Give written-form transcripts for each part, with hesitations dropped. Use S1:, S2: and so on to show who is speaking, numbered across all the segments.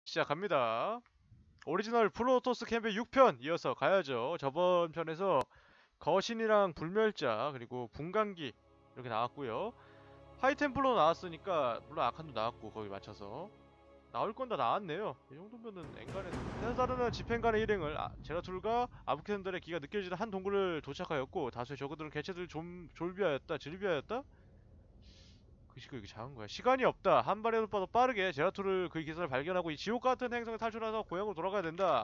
S1: 시작합니다. 오리지널 프로토스 캠페인 6편 이어서 가야죠. 저번 편에서 거신이랑 불멸자 그리고 분광기 이렇게 나왔고요. 하이템플러 나왔으니까 물론 아칸도 나왔고 거기 맞춰서 나올 건 다 나왔네요. 이 정도면은 엔간에 테사르는 집행관의 일행을 제라툴과 아부켄들의 기가 느껴지는 한 동굴을 도착하였고 다수의 저그들은 개체들 좀 즐비하였다? 그 이게 작은 거야. 시간이 없다. 한 발에도 빠도 빠르게 제라툴을 그의 기사를 발견하고 이 지옥 같은 행성에 탈출해서 고향으로 돌아가야 된다.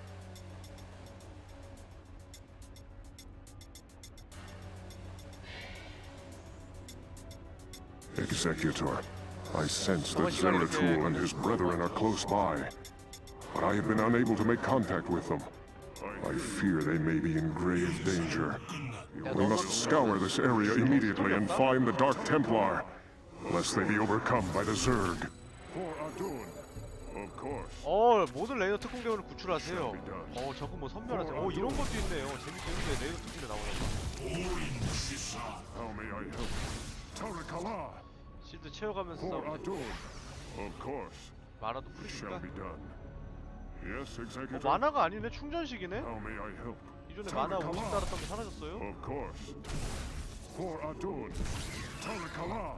S2: Executor, I sense that Zeratul and his brethren are close by, but I have been unable to make contact with them. I fear they may be in grave danger. We must scour this area immediately and find the Dark Templar, lest they be overcome by the Zerg. For Adun, of course.
S1: 모든 레이더 특공대원을 구출하세요. 저거 뭐 선멸하세요. 이런 것도 있네요. 재밌겠는데 레이더 특공대 나오는 거.
S2: How may I help? Tarakala.
S1: 실드 채워가면서
S2: For
S1: 싸우면
S2: Adun, of course.
S1: 마라도
S2: It shall
S1: 풀리니까.
S2: be done. Yes, Executor.
S1: 만화가 아니네. 충전식이네.
S2: How may I help?
S1: 이전에 만화 50 달았던 게 사라졌어요.
S2: Of course. For Adun, Tarakala.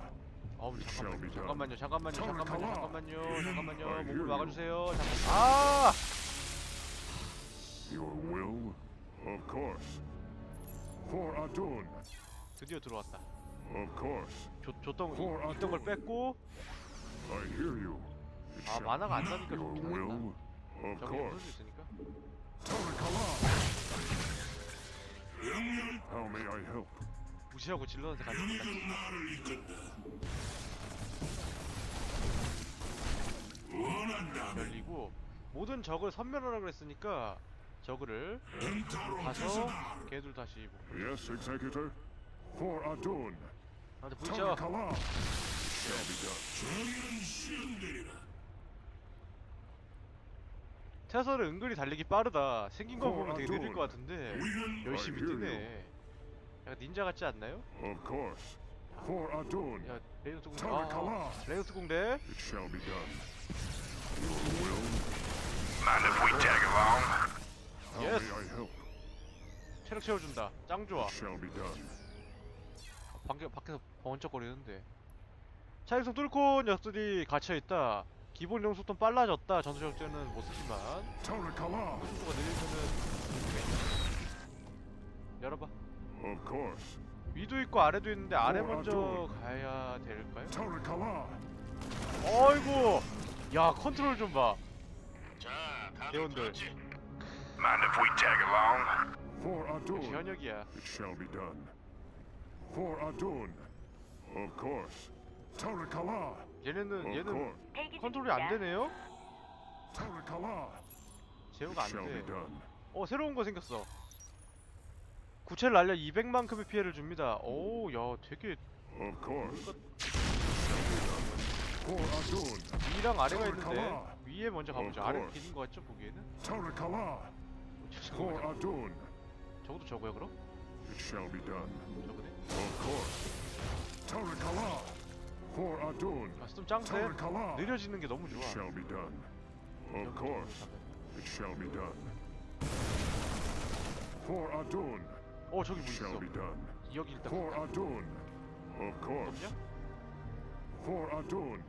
S1: 잠깐만요. 몸을
S2: you.
S1: 막아주세요.
S2: Your will? Of course. For Adun.
S1: 드디어 들어왔다.
S2: Of course.
S1: 있던 걸 뺐고.
S2: I hear you. It shall
S1: 만화가 안
S2: be
S1: 나니까
S2: your
S1: 좀
S2: will?
S1: 좋겠다.
S2: Of
S1: 저기
S2: course.
S1: 수 있으니까.
S2: Tarakala. How may I help?
S1: 무시하고 질러한테 가는 것 같지. 열리고 모든 적을 선멸하라 그랬으니까 적을 가서 걔들 다시
S2: Yes, Executor. For Adun.
S1: 나한테 부딪혀.
S2: Tarakala. Shall be done.
S1: 테서를 은근히 달리기 빠르다. 생긴 거 보면 되게 느릴 것 같은데 열심히 뛰네. 약간 닌자 같지 않나요?
S2: Of course. For Adun.
S1: 야, 레이더 특공대.
S2: Tarakala.
S1: 레이더 특공대.
S2: It shall be done. Your will?
S3: Mind if we tag along?
S2: How
S1: Yes.
S2: may I help?
S1: 체력 채워준다. 짱 좋아.
S2: It shall be done.
S1: 밖에서 번쩍거리는데. 차익성 뚫고 녀석들이 갇혀있다. 기본 이동 속도는 빨라졌다. 전투적 때는 못쓰지만
S2: Tarakala.
S1: 속도가 느리면은 열어봐.
S2: Of course.
S1: 위도 있고 아래도 있는데 아래 먼저 가야 될까요?
S2: Tarakala.
S1: 어이구! 야, 컨트롤 좀 봐. 대원들.
S3: Mind if we tag along?
S2: For
S1: 역시
S2: Adun.
S1: 현역이야.
S2: It shall be done. For Adun. Of course. Tarakala.
S1: 얘는 컨트롤이 안 되네요?
S2: Tarakala.
S1: 제어가 안
S2: Shall be
S1: 돼.
S2: done.
S1: 새로운 거 생겼어. 구체를 날려 200만큼의 피해를 줍니다. 오, 야, 되게
S2: Of course. For Adun.
S1: 위랑 아래가 있는데 위에 먼저 가보자. 아래
S2: course.
S1: 길인 거 같죠, 보기에는?
S2: Tarakala. For Adun.
S1: 저것도 저거야, 그럼?
S2: It shall be done.
S1: 저거네?
S2: Of course. Tarakala. For Adun.
S1: 스톰 짱세?
S2: Tarakala.
S1: 느려지는 게 너무
S2: It
S1: 좋아.
S2: shall be done. Of course. It shall be done. For Adun.
S1: 저기 뭐
S2: It
S1: 있어.
S2: shall be done.
S1: 여기 일단
S2: For Adun. Of course.
S1: 없냐?
S2: For Adun.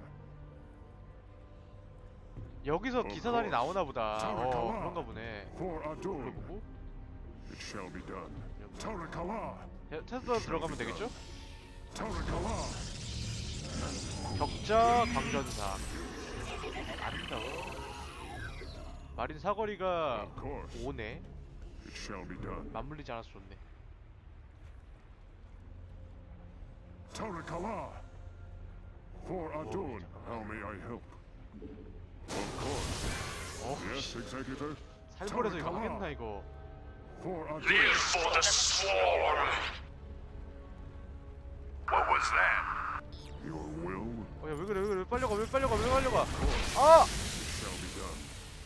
S1: 여기서 기사단이 나오나 보다.
S2: Tarakala.
S1: 그런가 보네.
S2: For
S1: 그걸
S2: Adun.
S1: 보고
S2: It shall be done.
S1: 여기.
S2: Tarakala.
S1: 테스트 들어가면 되겠죠?
S2: Tarakala.
S1: 격자 광전사. 아름다워. 마린 사거리가
S2: Of course.
S1: 5네.
S2: It shall be done.
S1: 맞물리지 않아서 좋네.
S2: Tarakala. For Adun. How may I help? Of course. Yes, Executor.
S1: 살벌해서 이거 하겠나 이거.
S2: For Adun.
S3: Live for the swarm! What was that?
S2: Your will?
S1: 야, 왜 그래? 왜 빨려가? 왜 빨려가?
S2: It shall be done.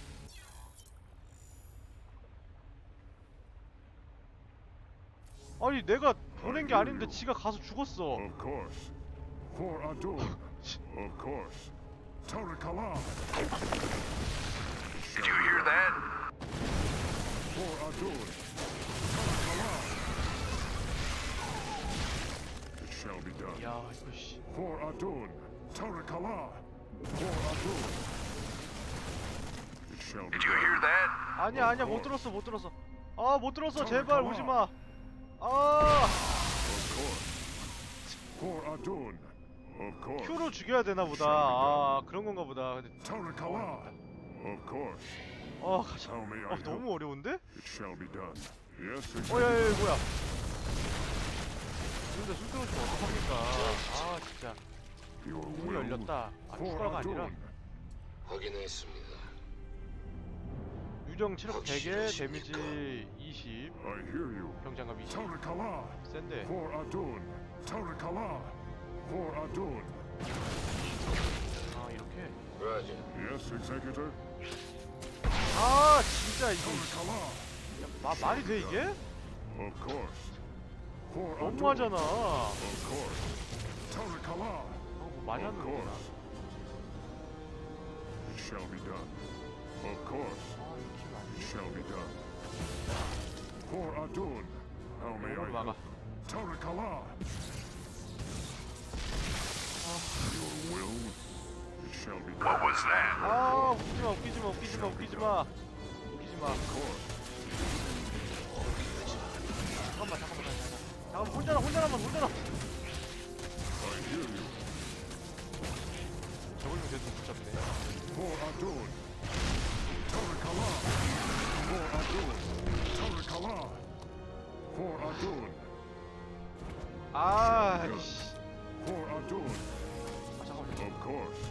S1: 아니 내가 보낸 게 아닌데 지가 가서 죽었어.
S2: Of course. For Adun. Of course. Tarakala.
S1: 씨.
S2: For Adun, Tarakala. For Adun. It shall be
S3: Did you
S2: done.
S3: hear that?
S1: 아니야 아니야 못 들었어 못 들었어. 아 못 들었어 제발 오지 마. 아
S2: Of course. For Adun. Of course.
S1: Q로 죽여야 되나 보다. 아 그런 건가 보다. 근데
S2: Tarakala. Of course.
S1: 가자.
S2: How may I help?
S1: 너무 어려운데?
S2: It shall be done. Yes,
S1: 야야야
S2: exactly.
S1: 뭐야? 근데 쓸데없이 어떡합니까? 아 진짜
S2: Your
S1: 문이
S2: will.
S1: 열렸다. 아
S2: For
S1: 추가가 아니라
S2: Adun.
S4: 확인했습니다.
S1: 유령 체력 100에 데미지 20
S2: I hear you.
S1: 병장감 20
S2: Tarakala.
S1: 센데.
S2: For Adun. Tarakala. For Adun.
S1: 아 이렇게
S4: 라자.
S2: Yes, Executor.
S1: 아 진짜 이거
S2: Tarakala.
S1: 말이 돼 이게?
S2: Of course. For Adun.
S1: 너무하잖아.
S2: Of course. Tarakala.
S1: 뭐 많이
S2: Of
S1: 하는 거구나.
S2: course. It shall be done. Of course.
S1: 아 이거 기분 안
S2: It
S1: 돼.
S2: shall be done. For Adun. How may I
S1: 이걸 막아.
S2: help? Tarakala. Your will. It shall be
S3: What
S2: done.
S3: was that?
S1: 아 웃기지마.
S2: Of course.
S1: 잠깐만 혼자라면
S2: I hear you.
S1: 저걸로 계속 붙잡네.
S2: For Adun. Tarakala. For Adun. Tarakala. For Adun.
S1: 아이씨.
S2: For Adun.
S1: 아 잠깐만.
S2: Of course.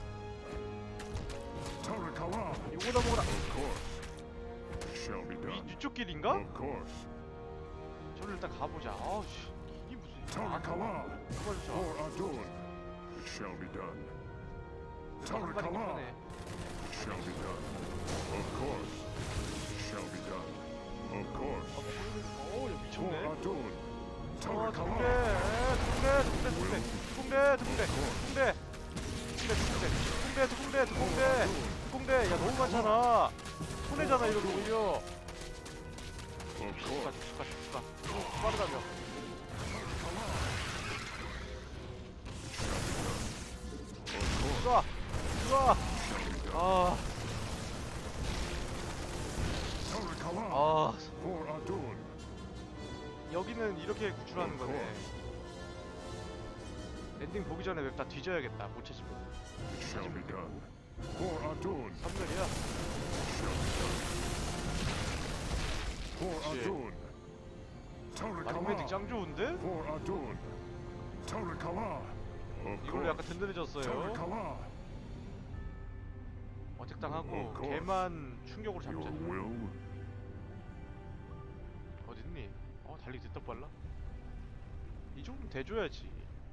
S2: Tarakala.
S1: 요거다 먹어라.
S2: Of course. It shall be done.
S1: 이쪽 길인가?
S2: Of course.
S1: 저를 일단 가보자. 아우씨. 이게 무슨
S2: Tarakala.
S1: 그만 좀.
S2: For Adun. It shall be done.
S1: 한 마리
S2: Tarakala.
S1: 하네.
S2: It shall be done. Of course. It shall be done. Of course.
S1: 어우 야
S2: For
S1: 미쳤네.
S2: Adun.
S1: 아
S2: Tarakala.
S1: 두공대 야 너무 많잖아. 손해잖아 이러고 오히려.
S2: Of
S1: 축가
S2: course.
S1: 빠르다며.
S2: Of course.
S1: 좋아 아
S2: Tarakala. For Adun.
S1: 여기는 이렇게 구출하는 거네. 엔딩 보기 전에 웹 다 뒤져야겠다. 못 찾으면
S2: It shall be done. For Adun.
S1: 선멸이야.
S2: For
S1: 그치.
S2: Adun.
S1: 마지막 헤딩
S2: Tarakala.
S1: 짱 좋은데?
S2: For Adun. Tarakala. Of
S1: 이걸로 약간
S2: course.
S1: 든든해졌어요.
S2: Tarakala.
S1: 어택당하고
S2: Of course.
S1: 걔만 충격으로
S2: Your
S1: 잡자.
S2: will.
S1: 어딨니? 달리기 됐다 빨라? 이 정도면 대줘야지.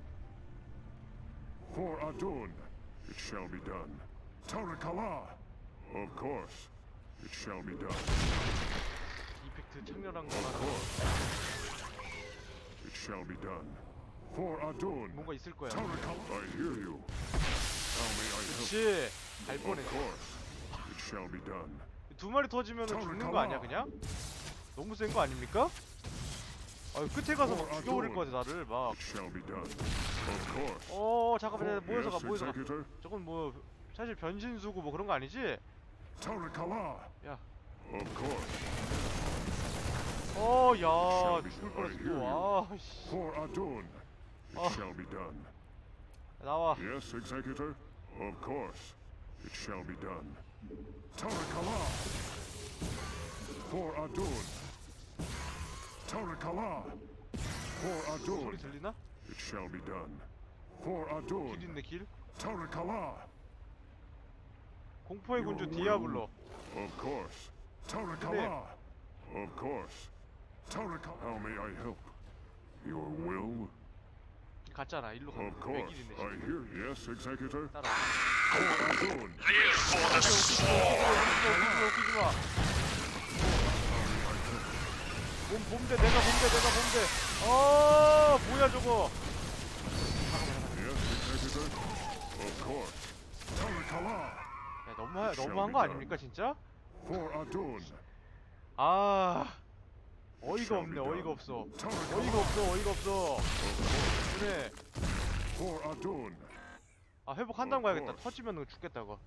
S2: For Adun. It shall be done. Tarakala. Of course. It shall be done.
S1: 이펙트 창렬한
S2: Of
S1: 거나
S2: course. It shall be done. For Adun.
S1: 뭔가 있을 거야.
S2: Tarakala. I hear you. How may I help?
S1: 그치. 갈
S2: Of
S1: 뻔했어.
S2: course. It shall be done.
S1: 두 마리 터지면 죽는 거 아니야 그냥? 너무 센 거 아닙니까? 끝에 가서 막 죽여버릴 거 같아 나를 막.
S2: It shall be done. Of course.
S1: 잠깐만 모여서 가
S2: Yes,
S1: 모여서 가.
S2: Executor.
S1: 저건 뭐 사실 변신수고 뭐 그런 거 아니지?
S2: Tarakala.
S1: 야.
S2: Of course.
S1: 야 죽을 뻔했어 또. 씨.
S2: For Adun. It
S1: Oh.
S2: shall be done.
S1: 나와.
S2: Yes, Executor. Of course. It shall be done. Tarakala. For Adun. Tarakala. For
S1: 소리
S2: Adun.
S1: 들리나?
S2: It shall be done. For
S1: 길
S2: Adun.
S1: 있네 길.
S2: Tarakala.
S1: 공포의 군주 디아블로.
S2: Of course. Tarakala. Of course. Tarakala. How may I help? Your will?
S1: 갔잖아 일로 가.
S2: Of
S1: 왜
S2: course.
S1: 길이네.
S2: I hear. Yes, Executor.
S1: 따라.
S2: For Adun.
S3: Live for the swarm!
S1: 웃기지 마. 봄대 내가 봄대. 뭐야 저거.
S2: Yes, Executor. Of course. Tarakala.
S1: 야 너무한 거 아닙니까 진짜?
S2: For Adun.
S1: 어이가 없네 어이가 없어.
S2: Tarakala.
S1: 어이가 없어. 그래.
S2: For Adun.
S1: 아 회복한다고 가야겠다. 터지면 죽겠다 그거.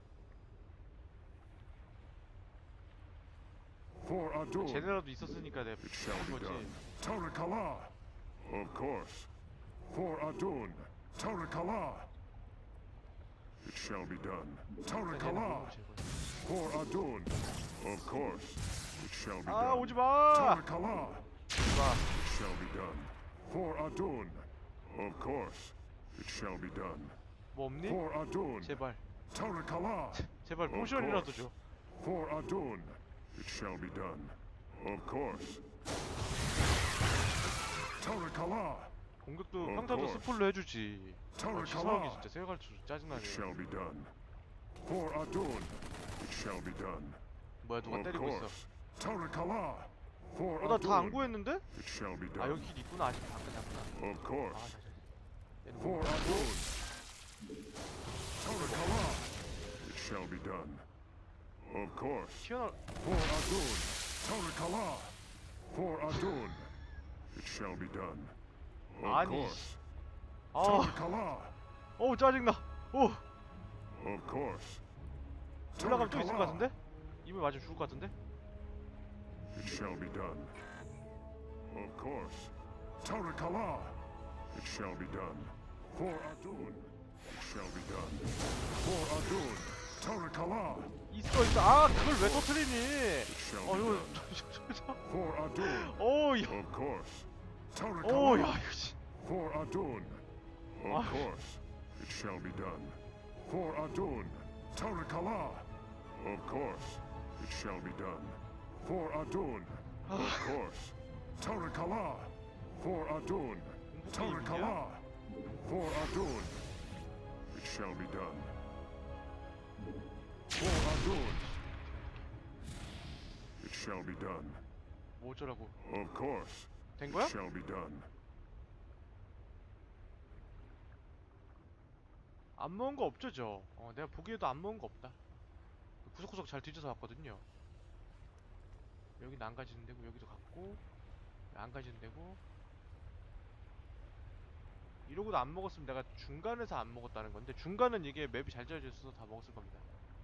S2: For Adun.
S1: 쟤네라도 있었으니까 내가
S2: It shall
S1: 한
S2: be
S1: 거지.
S2: done. Tarakala. Of course. For Adun. Tarakala. It shall be done. Tarakala. For Adun. Of course. It shall be
S1: 아
S2: done.
S1: 오지마.
S2: Tarakala.
S1: 오지마.
S2: It shall be done. For Adun. Of course. It shall be done.
S1: 뭐 없니?
S2: For Adun.
S1: 제발.
S2: Tarakala.
S1: 제발 포션이라도 줘.
S2: For Adun. It shall be done. Of course. Tarakala.
S1: 공격도 평타도 스폴로 해주지. 치사하게 진짜 생각할수록
S2: It
S1: 짜증나네.
S2: shall be done. For Adun. It shall be done.
S1: 뭐야 누가
S2: Of
S1: 때리고 있어.
S2: course. Tarakala. For
S1: 나 다 안
S2: Adun.
S1: 구했는데?
S2: It shall be
S1: 아
S2: done.
S1: 여기 길 있구나. 아직 밖에 잡구나.
S2: Of course.
S1: 아 자자.
S2: For Adun. Tarakala. It shall be done. Of course.
S1: 튀어나올.
S2: For Adun. Tarakala. For Adun. It shall be done. Of
S1: 아니.
S2: course.
S1: 아.
S2: Tarakala.
S1: 어우 짜증나. 오.
S2: Of course.
S1: 올라가면 또 있을 것 같은데? 입을 맞으면 죽을 것 같은데?
S2: It shall be done. Of course. Tarakala. It shall be done. For Adun. It shall be done. For Adun. Tarakala.
S1: 있어. 아 그걸 왜 터뜨리니?
S2: It shall be
S1: 이거.
S2: done. For Adun.
S1: 어우 야.
S2: Of course.
S1: 어우 야
S2: Tarakala.
S1: 이거 씨.
S2: For Adun.
S1: Ah.
S2: Of course. It shall be done. For Adun. Tarakala. Of course. It shall be done. For Adun. Of course. Tarakala. For Adun. Tarakala. For Adun. It shall be done. For Adun. It shall be done.
S1: 뭐 어쩌라고.
S2: Of course.
S1: 된
S2: It
S1: 거야?
S2: shall be done.
S1: 안 먹은 거 없죠 저. 내가 보기에도 안 먹은 거 없다. 구석구석 잘 뒤져서 왔거든요. 여기 안 가지는 데고 여기도 갔고 안 가지는 데고 이러고도 안 먹었으면 내가 중간에서 안 먹었다는 건데 중간은 이게 맵이 잘 짜여져 있어서 다 먹었을 겁니다.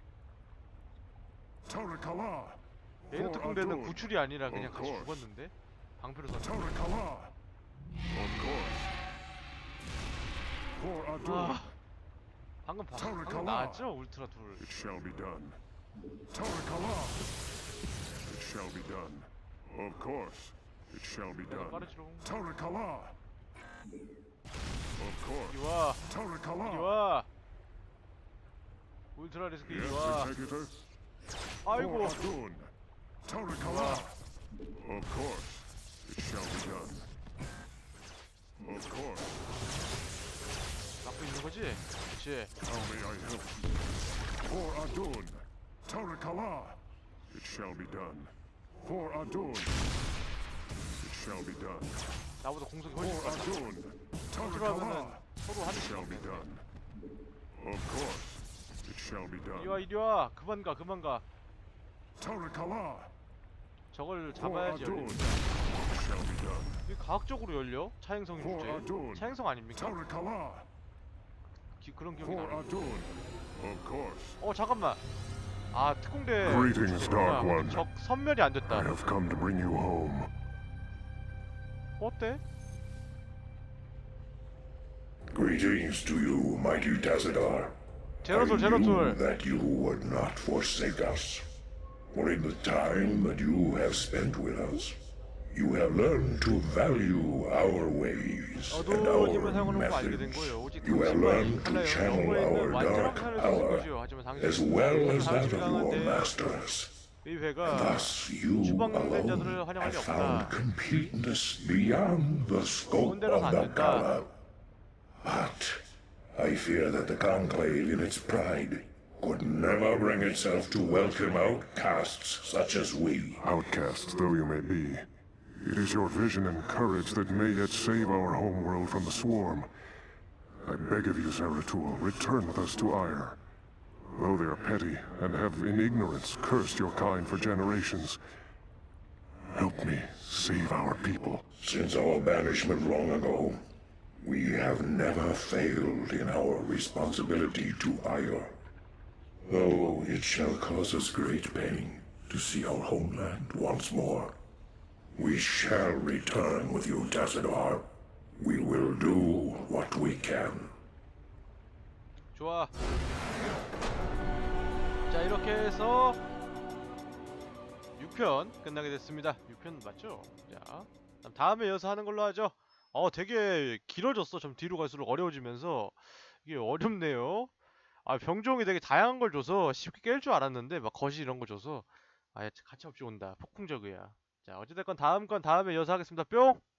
S2: Tarakala.
S1: 레이더 특공대는
S2: Adun.
S1: 구출이 아니라 그냥
S2: Of
S1: 같이
S2: course.
S1: 죽었는데 방패로 서.
S2: Tarakala. Of course. For Adun.
S1: 아, 방금
S2: Tarakala.
S1: 나왔죠 울트라 둘.
S2: It shall be done. Tarakala. It shall be done. Of course. It shall be
S1: 내가
S2: done.
S1: 빠르지롱.
S2: Tarakala. Of course.
S1: 이리 와. 이리
S2: Tarakala.
S1: 와. 울트라 리스크 이리
S2: Yes,
S1: 와.
S2: Executor.
S1: 아이고.
S2: For Adun. Tarakala. Of course. It shall be done. Of course.
S1: 막고 있는 거지? 그렇지.
S2: How may I help you? For Adun. Tarakala. It shall be done. For Adun. It shall be done.
S1: 나보다 공속이
S2: For
S1: 훨씬 빨라.
S2: Adun.
S1: 컨트롤하면은
S2: Tarakala.
S1: 서로
S2: It
S1: 하는
S2: shall be
S1: 게
S2: done. Of course. It shall be done.
S1: 이리 와 이리 와. 그만 가.
S2: Tarakala.
S1: 저걸
S2: For
S1: 잡아야지
S2: Adun.
S1: 열리는
S2: It shall be done.
S1: 이게 과학적으로 열려? 차행성이
S2: For
S1: 주제.
S2: Adun.
S1: 차행성 아닙니까?
S2: Tarakala.
S1: 그런 기억이
S2: For
S1: 나네.
S2: Adun. Of course.
S1: 잠깐만. 아 특공대.
S2: Greetings, Dark One.
S1: 적 선멸이 안
S2: I
S1: 됐다.
S2: have come to bring you home.
S1: 어때?
S3: Greetings to you, mighty Tazadar.
S1: 제로툴
S3: I knew
S1: 제로툴.
S3: that you would not forsake us. For in the time that you have spent with us, you have learned to value our ways and
S1: 너도 힘을
S3: our
S1: 사용하는 거 알게 된
S3: methods.
S1: 거예요. 오직
S3: You have learned to
S1: 칼날
S3: channel
S1: 영어에 있는
S3: our
S1: 완전한
S3: dark
S1: 칼을 쓰는
S3: power,
S1: 거죠. 하지만 당신은
S3: as well as that of your
S1: 강한데
S3: masters.
S1: 의회가
S3: Thus you
S1: 추방된 자들을
S3: alone
S1: 환영할 리
S3: have
S1: 없다.
S3: found completeness beyond the scope
S1: 혼대로는
S3: of
S1: 안
S3: the
S1: 된다.
S3: Gala. But I fear that the Conclave, in its pride, could never bring itself to welcome outcasts such as we.
S2: Outcasts though you may be, it is your vision and courage that may yet save our homeworld from the swarm. I beg of you, Zeratul, return with us to Ire. Though they are petty and have in ignorance cursed your kind for generations, help me save our people.
S3: Since our banishment long ago, We have never failed in our responsibility to Aiur. Though it shall cause us great pain to see our homeland once more. We shall return with you, Tassadar. We will do what we can.
S1: 좋아. 자, 이렇게 해서 6편 끝나게 됐습니다. 6편 맞죠? 자, 그럼 다음에 이어서 하는 걸로 하죠. 되게 길어졌어. 좀 뒤로 갈수록 어려워지면서 이게 어렵네요. 병종이 되게 다양한 걸 줘서 쉽게 깰 줄 알았는데 막 거시 이런 거 줘서 가차없이 온다. 폭풍저그야. 자, 어찌됐건 다음 건 다음에 이어서 하겠습니다. 뿅!